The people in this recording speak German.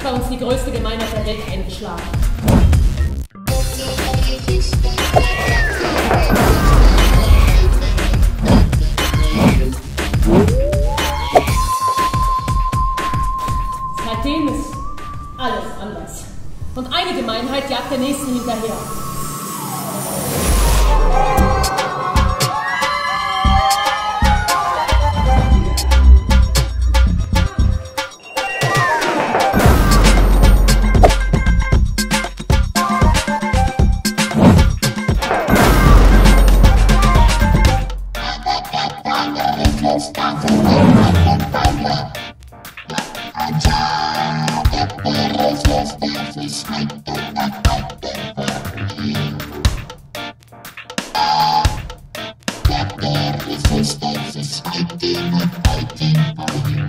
bei uns die größte Gemeinheit der Welt eingeschlagen. Seitdem ist alles anders. Und eine Gemeinheit jagt der nächsten hinterher. Resistance is fighting and fighting for you.